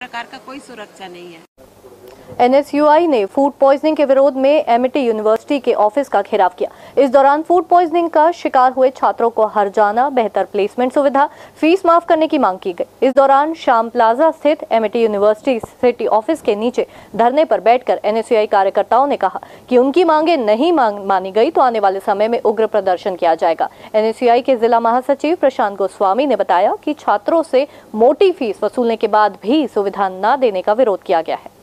प्रकार का कोई सुरक्षा नहीं है। एनएसयूआई ने फूड पॉइजनिंग के विरोध में एमिटी यूनिवर्सिटी के ऑफिस का घेराव किया। इस दौरान फूड पॉइजनिंग का शिकार हुए छात्रों को हर्जाना, बेहतर प्लेसमेंट सुविधा, फीस माफ करने की मांग की गई। इस दौरान श्याम प्लाजा स्थित एमिटी यूनिवर्सिटी सिटी ऑफिस के नीचे धरने पर बैठकर एनएसयूआई कार्यकर्ताओं ने कहा कि उनकी मांगे नहीं मानी गई तो आने वाले समय में उग्र प्रदर्शन किया जाएगा। एनएसयूआई के जिला महासचिव प्रशांत गोस्वामी ने बताया कि छात्रों से मोटी फीस वसूलने के बाद भी सुविधा न देने का विरोध किया गया है।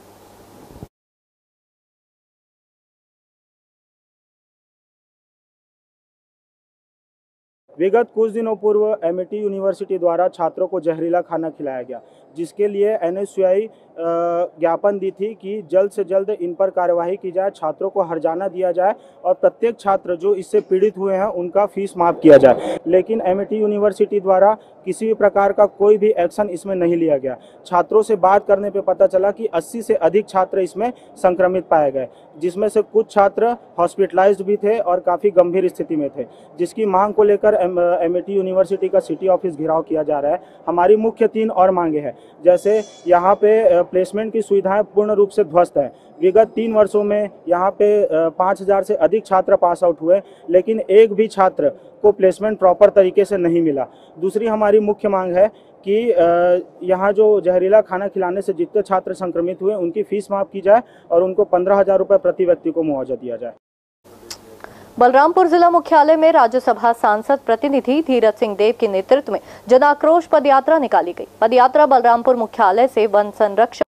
विगत कुछ दिनों पूर्व एमिटी यूनिवर्सिटी द्वारा छात्रों को जहरीला खाना खिलाया गया, जिसके लिए एनएसयूआई ज्ञापन दी थी कि जल्द से जल्द इन पर कार्यवाही की जाए, छात्रों को हर्जाना दिया जाए और प्रत्येक छात्र जो इससे पीड़ित हुए हैं उनका फीस माफ किया जाए। लेकिन एमिटी यूनिवर्सिटी द्वारा किसी भी प्रकार का कोई भी एक्शन इसमें नहीं लिया गया। छात्रों से बात करने पे पता चला कि 80 से अधिक छात्र इसमें संक्रमित पाए गए, जिसमें से कुछ छात्र हॉस्पिटलाइज्ड भी थे और काफ़ी गंभीर स्थिति में थे, जिसकी मांग को लेकर एमिटी यूनिवर्सिटी का सिटी ऑफिस घेराव किया जा रहा है। हमारी मुख्य 3 और मांगे हैं, जैसे यहाँ पे प्लेसमेंट की सुविधाएं पूर्ण रूप से ध्वस्त है। विगत 3 वर्षों में यहाँ पे 5000 से अधिक छात्र पास आउट हुए, लेकिन एक भी छात्र को प्लेसमेंट प्रॉपर तरीके से नहीं मिला। दूसरी हमारी मुख्य मांग है कि यहाँ जो जहरीला खाना खिलाने से जितने छात्र संक्रमित हुए उनकी फीस माफ की जाए और उनको 15,000 रुपये प्रति व्यक्ति को मुआवजा दिया जाए। बलरामपुर जिला मुख्यालय में राज्यसभा सांसद प्रतिनिधि धीरज सिंह देव के नेतृत्व में जन आक्रोश पदयात्रा निकाली गई। पदयात्रा बलरामपुर मुख्यालय से वन संरक्षण